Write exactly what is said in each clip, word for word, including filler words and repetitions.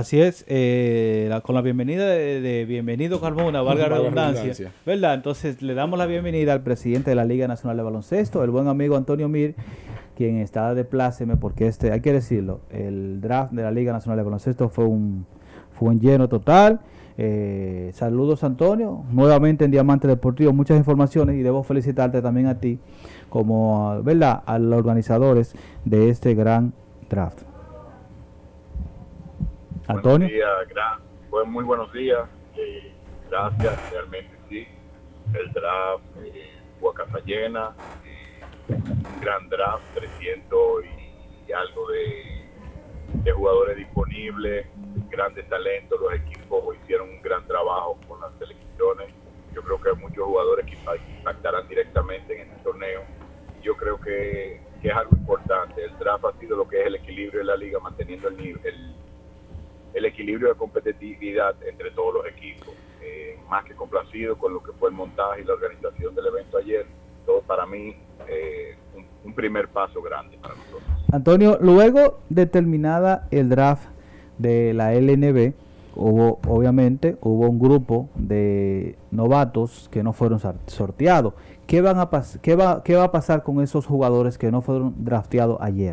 Así es, eh, la, con la bienvenida de, de Bienvenido Carmona, valga la redundancia, redundancia, ¿verdad? Entonces le damos la bienvenida al presidente de la Liga Nacional de Baloncesto, el buen amigo Antonio Mir, quien está de pláceme, porque este, hay que decirlo, el draft de la Liga Nacional de Baloncesto fue un, fue un lleno total. Eh, saludos, Antonio, nuevamente en Diamante Deportivo, muchas informaciones, y debo felicitarte también a ti, como, ¿verdad?, a los organizadores de este gran draft. Antonio. Buenos días, gran, pues muy buenos días, eh, gracias, realmente sí, el draft eh, fue a casa llena, eh, un gran draft, trescientos y, y algo de, de jugadores disponibles, grandes talentos, los equipos hicieron un gran trabajo con las selecciones, yo creo que hay muchos jugadores que impactarán directamente en este torneo, y yo creo que, que es algo importante, el draft ha sido lo que es el equilibrio de la liga, manteniendo el nivel, el, el equilibrio de competitividad entre todos los equipos, eh, más que complacido con lo que fue el montaje y la organización del evento ayer, todo para mí eh, un, un primer paso grande para nosotros. Antonio, luego de terminada el draft de la L N B, hubo, obviamente, hubo un grupo de novatos que no fueron sorteados. ¿Qué, van a pas qué, va, ¿Qué va a pasar con esos jugadores que no fueron drafteados ayer?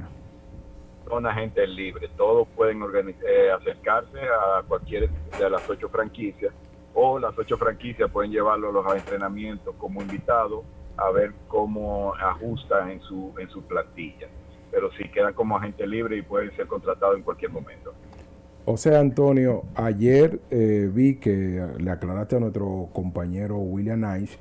Son agentes libres, todos pueden eh, acercarse a cualquiera de las ocho franquicias, o las ocho franquicias pueden llevarlo a los entrenamientos como invitados a ver cómo ajustan en su en su plantilla, pero sí quedan como agentes libres y pueden ser contratados en cualquier momento. O sea, Antonio, ayer eh, vi que le aclaraste a nuestro compañero William Nice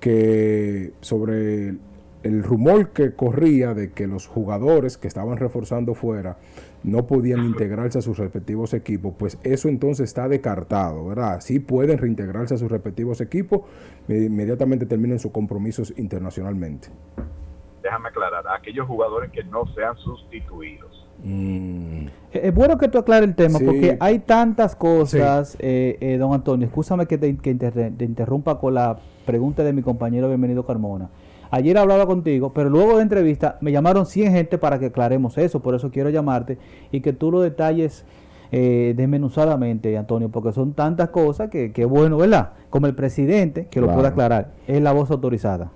que sobre el, el rumor que corría de que los jugadores que estaban reforzando fuera no podían integrarse a sus respectivos equipos, pues eso entonces está descartado, ¿verdad? Sí pueden reintegrarse a sus respectivos equipos, inmediatamente terminen sus compromisos internacionalmente. Déjame aclarar, aquellos jugadores que no sean sustituidos. Mm. Es bueno que tú aclares el tema, sí, porque hay tantas cosas, sí. eh, eh, don Antonio, escúchame que te, que inter te interrumpa con la pregunta de mi compañero Bienvenido Carmona. Ayer hablaba contigo, pero luego de entrevista me llamaron cien gente para que aclaremos eso, por eso quiero llamarte y que tú lo detalles eh, desmenuzadamente, Antonio, porque son tantas cosas que, que bueno, ¿verdad? Como el presidente, que claro, lo puede aclarar, es la voz autorizada.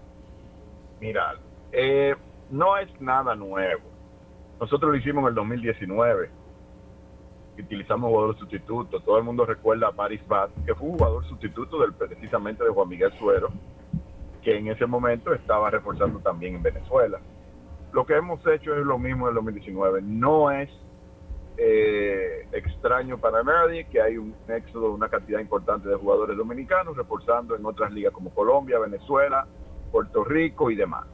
Mira, eh, no es nada nuevo. Nosotros lo hicimos en el dos mil diecinueve, utilizamos jugadores sustitutos. Todo el mundo recuerda a Paris Bat, que fue un jugador sustituto del, precisamente de Juan Miguel Suero, que en ese momento estaba reforzando también en Venezuela. Lo que hemos hecho es lo mismo en el dos mil diecinueve. No es eh, extraño para nadie que hay un éxodo, una cantidad importante de jugadores dominicanos reforzando en otras ligas como Colombia, Venezuela, Puerto Rico y demás.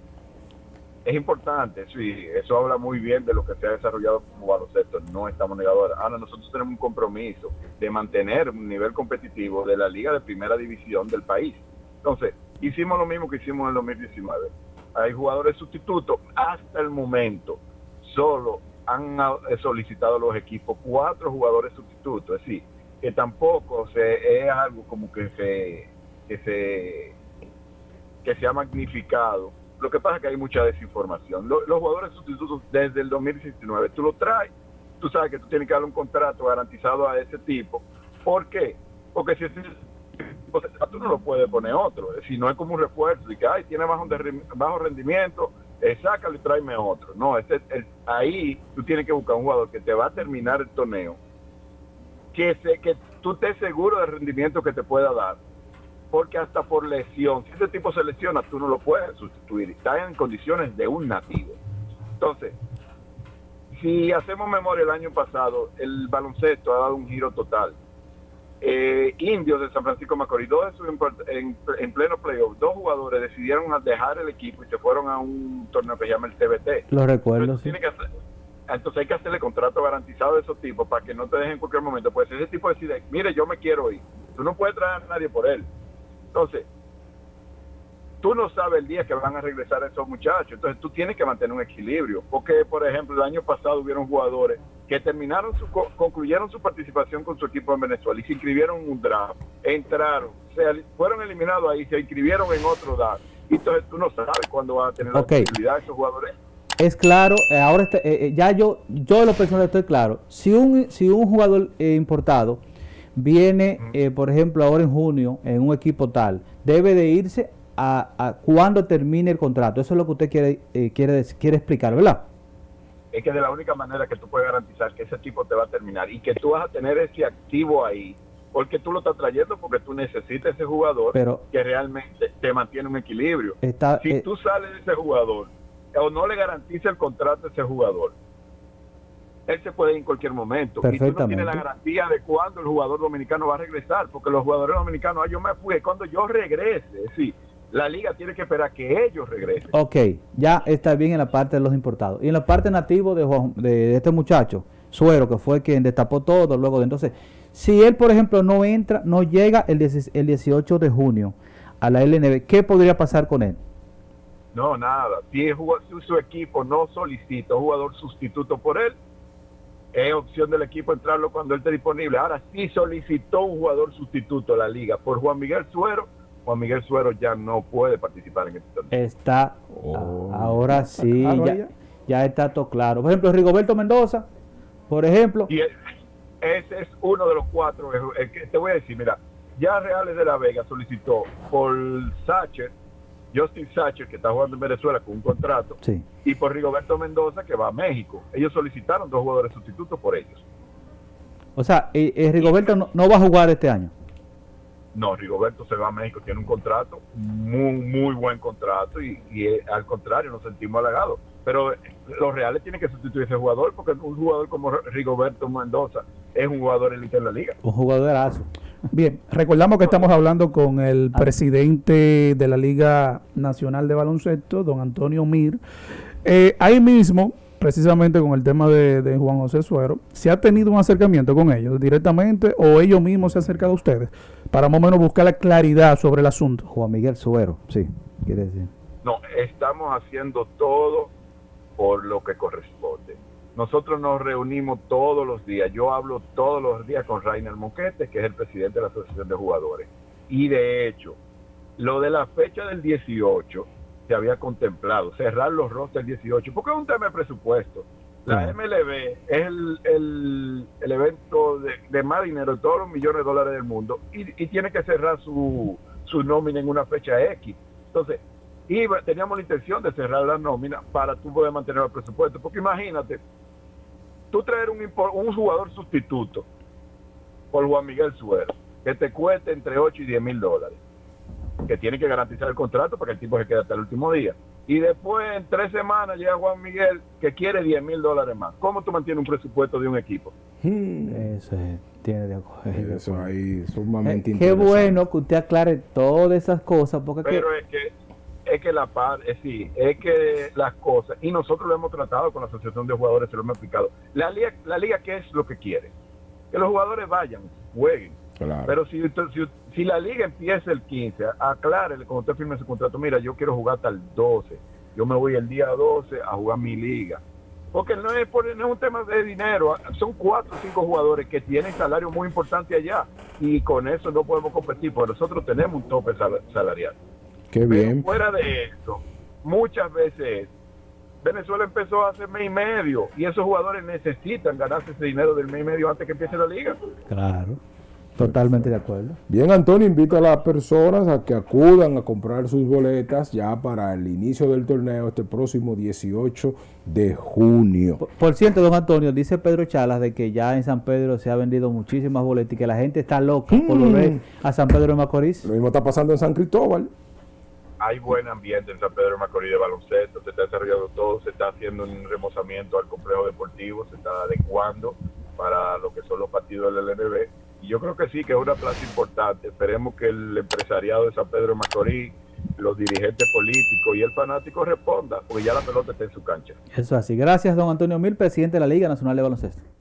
Es importante, sí, eso habla muy bien de lo que se ha desarrollado como baloncesto, no estamos negadores. Ahora nosotros tenemos un compromiso de mantener un nivel competitivo de la liga de primera división del país. Entonces, hicimos lo mismo que hicimos en el dos mil diecinueve. Hay jugadores sustitutos, hasta el momento solo han solicitado los equipos cuatro jugadores sustitutos, es decir, que tampoco se, es algo como que se, que se, que se ha magnificado. Lo que pasa es que hay mucha desinformación. Los, los jugadores sustitutos desde el dos mil diecinueve, tú los traes, tú sabes que tú tienes que darle un contrato garantizado a ese tipo. ¿Por qué? Porque si tú no lo puedes poner otro, si no es como un refuerzo, y que ay, tiene bajo, de, bajo rendimiento, eh, sácalo y tráeme otro. No, ese, el, ahí tú tienes que buscar un jugador que te va a terminar el torneo, que, se, que tú estés seguro del rendimiento que te pueda dar. Porque hasta por lesión, si ese tipo se lesiona, tú no lo puedes sustituir. Está en condiciones de un nativo. Entonces, si hacemos memoria el año pasado, el baloncesto ha dado un giro total. Eh, Indios de San Francisco Macorís, dos en, en, en pleno playoff, dos jugadores decidieron dejar el equipo y se fueron a un torneo que se llama el T B T. Lo recuerdo, sí. Tiene que hacer, entonces hay que hacerle contrato garantizado a esos tipos para que no te dejen en cualquier momento. Pues ese tipo decide, mire, yo me quiero ir. Tú no puedes traer a nadie por él. Entonces, tú no sabes el día que van a regresar esos muchachos, entonces tú tienes que mantener un equilibrio, porque por ejemplo el año pasado hubieron jugadores que terminaron su, concluyeron su participación con su equipo en Venezuela y se inscribieron en un draft, entraron, se, fueron eliminados ahí, se inscribieron en otro draft, y entonces tú no sabes cuándo van a tener okay. la posibilidad de esos jugadores. es claro, eh, ahora este, eh, eh, ya yo, yo de lo personal estoy claro. Si un, si un jugador eh, importado viene, eh, por ejemplo, ahora en junio, en un equipo tal, debe de irse a, a cuando termine el contrato. Eso es lo que usted quiere, eh, quiere, quiere explicar, ¿verdad? Es que de la única manera que tú puedes garantizar que ese tipo te va a terminar y que tú vas a tener ese activo ahí, porque tú lo estás trayendo porque tú necesitas ese jugador Pero, que realmente te mantiene un equilibrio. Está, si eh, tú sales de ese jugador o no le garantiza el contrato a ese jugador, él se puede ir en cualquier momento. Y tú no tienes la garantía de cuándo el jugador dominicano va a regresar, porque los jugadores dominicanos, ah, yo me fui, cuando yo regrese, sí, la liga tiene que esperar que ellos regresen. Ok, ya está bien en la parte de los importados. Y en la parte nativa de, Juan, de, de este muchacho, Suero, que fue quien destapó todo, luego de entonces, si él, por ejemplo, no entra, no llega el, el dieciocho de junio a la L N B, ¿qué podría pasar con él? No, nada. Si, el, si su equipo no solicita un jugador sustituto por él, es opción del equipo entrarlo cuando él esté disponible. Ahora, si solicitó un jugador sustituto a la liga por Juan Miguel Suero, Juan Miguel Suero ya no puede participar en este torneo. Está, oh. ahora sí, ya, ya está todo claro. Por ejemplo, Rigoberto Mendoza, por ejemplo. Y ese es uno de los cuatro. El que te voy a decir, mira, ya Reales de la Vega solicitó por Sacher, Justin Sacher, que está jugando en Venezuela con un contrato, sí, y por Rigoberto Mendoza, que va a México. Ellos solicitaron dos jugadores sustitutos por ellos. O sea, eh, eh, Rigoberto no, no va a jugar este año. No, Rigoberto se va a México, tiene un contrato, muy muy buen contrato, y, y eh, al contrario, nos sentimos halagados. Pero eh, los Reales tienen que sustituir a ese jugador, porque un jugador como Rigoberto Mendoza es un jugador élite en la liga. Un jugadorazo. Bien, recordamos que estamos hablando con el presidente de la Liga Nacional de Baloncesto, don Antonio Mir. Eh, ahí mismo, precisamente con el tema de, de Juan José Suero, ¿se ha tenido un acercamiento con ellos directamente o ellos mismos se han acercado a ustedes para más o menos buscar la claridad sobre el asunto? Juan Miguel Suero, sí, quiere decir. No, estamos haciendo todo por lo que corresponde. Nosotros nos reunimos todos los días. Yo hablo todos los días con Rainer Moquete, que es el presidente de la Asociación de Jugadores. Y de hecho, lo de la fecha del dieciocho se había contemplado, cerrar los rosters el dieciocho, porque es un tema de presupuesto. La M L B es el, el, el evento de, de más dinero de todos los millones de dólares del mundo y, y tiene que cerrar su, su nómina en una fecha X. Entonces, iba, teníamos la intención de cerrar la nómina para tú poder mantener el presupuesto, porque imagínate, tú traer un, un jugador sustituto por Juan Miguel Suero, que te cueste entre ocho y diez mil dólares, que tiene que garantizar el contrato para que el tipo se quede hasta el último día. Y después, en tres semanas, llega Juan Miguel, que quiere diez mil dólares más. ¿Cómo tú mantienes un presupuesto de un equipo? Hmm. Eso es, tiene de acuerdo. Eso ahí sumamente eh, Qué bueno que usted aclare todas esas cosas. Porque Pero que... es que es que la par, es, sí, es que las cosas, y nosotros lo hemos tratado con la Asociación de Jugadores, se lo hemos explicado. La liga, la liga ¿qué es lo que quiere? Que los jugadores vayan, jueguen. Claro. Pero si, si, si la liga empieza el quince, aclárele cuando usted firme su contrato, mira, yo quiero jugar hasta el doce, yo me voy el día doce a jugar mi liga. Porque no es, por, no es un tema de dinero, son cuatro o cinco jugadores que tienen salario muy importante allá, y con eso no podemos competir, porque nosotros tenemos un tope sal, salarial. Qué bien. Pero fuera de eso, muchas veces Venezuela empezó hace mes y medio y esos jugadores necesitan ganarse ese dinero del mes y medio antes que empiece la liga. Claro, totalmente de acuerdo. Bien, Antonio, invita a las personas a que acudan a comprar sus boletas ya para el inicio del torneo este próximo dieciocho de junio. Por, por cierto, don Antonio, dice Pedro Chalas de que ya en San Pedro se ha vendido muchísimas boletas y que la gente está loca mm. por volver a San Pedro de Macorís. Lo mismo está pasando en San Cristóbal. Hay buen ambiente en San Pedro de Macorís de baloncesto, se está desarrollando todo, se está haciendo un remozamiento al complejo deportivo, se está adecuando para lo que son los partidos del L N B. Y yo creo que sí, que es una plaza importante. Esperemos que el empresariado de San Pedro de Macorís, los dirigentes políticos y el fanático respondan, porque ya la pelota está en su cancha. Eso así. Gracias, don Antonio Mir, presidente de la Liga Nacional de Baloncesto.